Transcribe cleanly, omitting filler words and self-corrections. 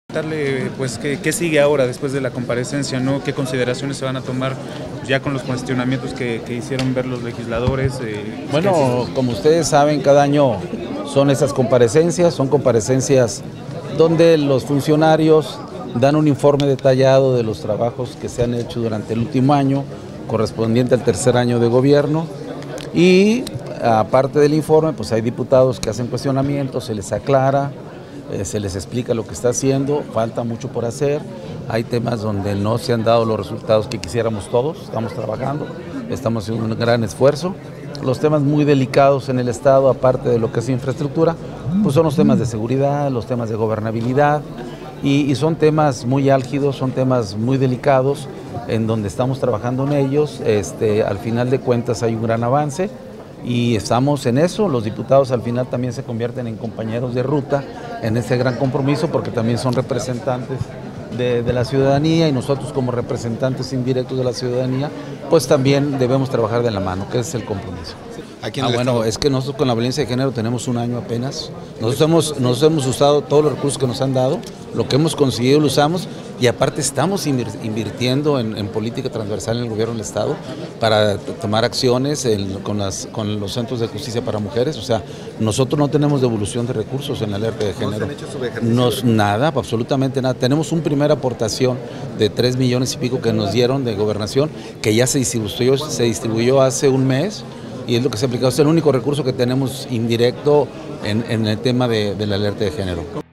Pues, ¿qué sigue ahora después de la comparecencia, ¿no? ¿Qué consideraciones se van a tomar ya con los cuestionamientos que hicieron ver los legisladores? Bueno, como ustedes saben, cada año son esas comparecencias, son comparecencias donde los funcionarios dan un informe detallado de los trabajos que se han hecho durante el último año, correspondiente al tercer año de gobierno, y aparte del informe, pues hay diputados que hacen cuestionamientos, se les aclara, se les explica lo que está haciendo, falta mucho por hacer, hay temas donde no se han dado los resultados que quisiéramos todos, estamos trabajando, estamos haciendo un gran esfuerzo. Los temas muy delicados en el Estado, aparte de lo que es infraestructura, pues son los temas de seguridad, los temas de gobernabilidad, y son temas muy álgidos, son temas muy delicados, en donde estamos trabajando en ellos. Al final de cuentas hay un gran avance y estamos en eso. Los diputados al final también se convierten en compañeros de ruta en ese gran compromiso, porque también son representantes de la ciudadanía, y nosotros como representantes indirectos de la ciudadanía pues también debemos trabajar de la mano, que es el compromiso. Bueno, es que nosotros con la violencia de género tenemos un año apenas. Nosotros hemos usado todos los recursos que nos han dado, lo que hemos conseguido lo usamos, y aparte estamos invirtiendo en política transversal en el gobierno del Estado para tomar acciones con los centros de justicia para mujeres. O sea, nosotros no tenemos devolución de recursos en la alerta de género. ¿No se han hecho subejercicios? Nada, absolutamente nada. Tenemos una primera aportación de 3 millones y pico que nos dieron de gobernación, que ya se distribuyó hace un mes, y es lo que se ha aplicado. Es el único recurso que tenemos indirecto en el tema de la alerta de género.